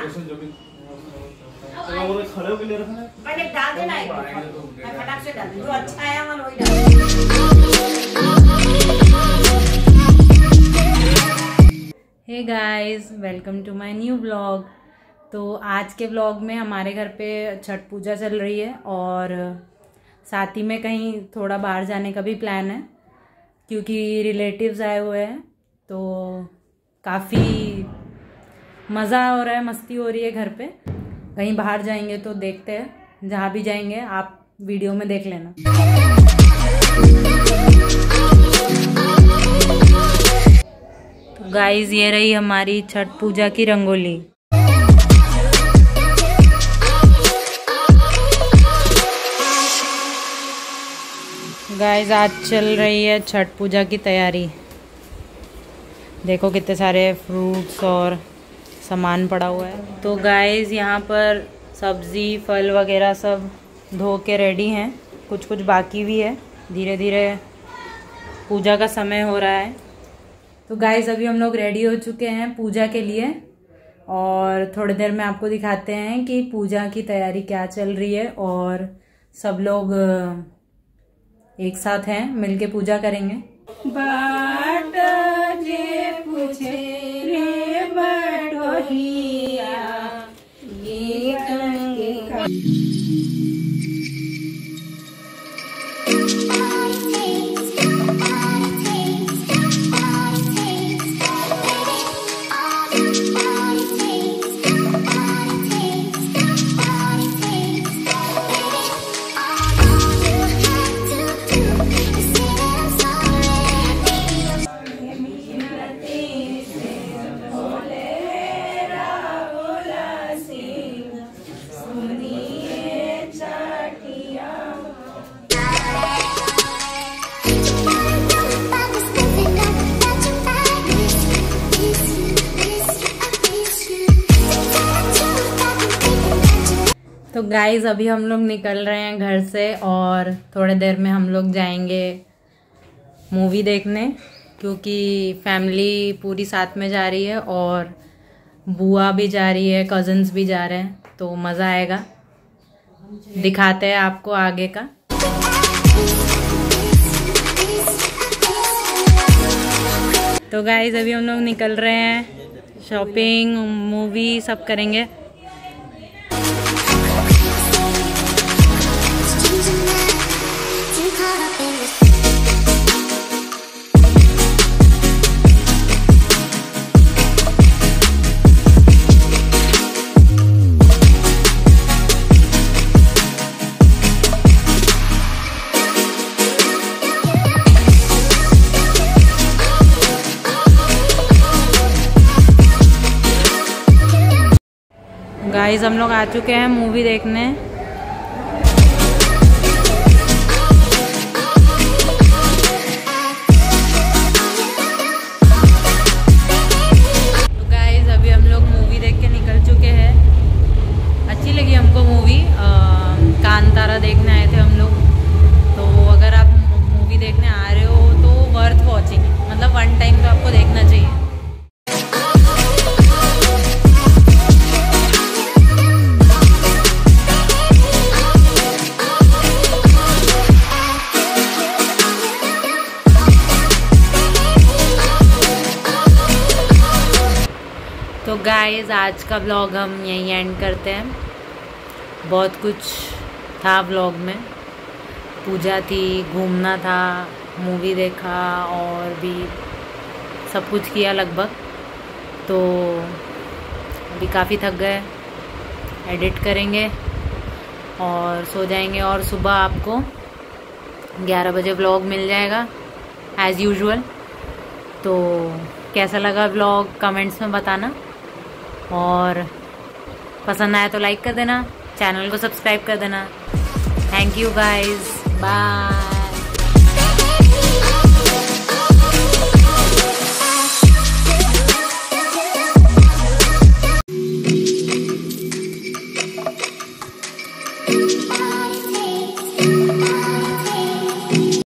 खड़े होके ले रखा है। पहले डाल देना एक मैं फटाक से डाल दूं, जो अच्छा है हम वही डाल। Hey guys, welcome to my new vlog. तो आज के व्लॉग में हमारे घर पे छठ पूजा चल रही है और साथ ही में कहीं थोड़ा बाहर जाने का भी प्लान है, क्योंकि रिलेटिव्स आए हुए हैं। तो काफ़ी मज़ा हो रहा है, मस्ती हो रही है घर पे। कहीं बाहर जाएंगे तो देखते हैं, जहाँ भी जाएंगे आप वीडियो में देख लेना। तो गाइस, ये रही हमारी छठ पूजा की रंगोली। गाइस, आज चल रही है छठ पूजा की तैयारी। देखो कितने सारे फ्रूट्स और सामान पड़ा हुआ है। तो गाइस, यहाँ पर सब्ज़ी फल वगैरह सब धो के रेडी हैं, कुछ कुछ बाकी भी है। धीरे धीरे पूजा का समय हो रहा है। तो गाइस, अभी हम लोग रेडी हो चुके हैं पूजा के लिए और थोड़ी देर में आपको दिखाते हैं कि पूजा की तैयारी क्या चल रही है। और सब लोग एक साथ हैं, मिलके पूजा करेंगे। बाट जे पूछे रे बटोहिया, तो गाइज, अभी हम लोग निकल रहे हैं घर से और थोड़ी देर में हम लोग जाएंगे मूवी देखने, क्योंकि फैमिली पूरी साथ में जा रही है और बुआ भी जा रही है, कजन्स भी जा रहे हैं। तो मज़ा आएगा, दिखाते हैं आपको आगे का। तो गाइज, अभी हम लोग निकल रहे हैं, शॉपिंग मूवी सब करेंगे। गाइस, हम लोग आ चुके हैं मूवी देखने। तो गाइस, अभी हम लोग मूवी देख के निकल चुके हैं। अच्छी लगी हमको मूवी। कांतारा देखने आए थे हम लोग। तो अगर आप मूवी देखने आ रहे हो तो वर्थ वॉचिंग, मतलब वन टाइम तो आपको देखना चाहिए। तो गाइस, आज का व्लॉग हम यहीं एंड करते हैं। बहुत कुछ था व्लॉग में, पूजा थी, घूमना था, मूवी देखा और भी सब कुछ किया लगभग। तो अभी काफ़ी थक गए, एडिट करेंगे और सो जाएंगे। और सुबह आपको 11 बजे व्लॉग मिल जाएगा एज़ यूजुअल। तो कैसा लगा व्लॉग कमेंट्स में बताना, और पसंद आया तो लाइक कर देना, चैनल को सब्सक्राइब कर देना। Thank you guys, bye.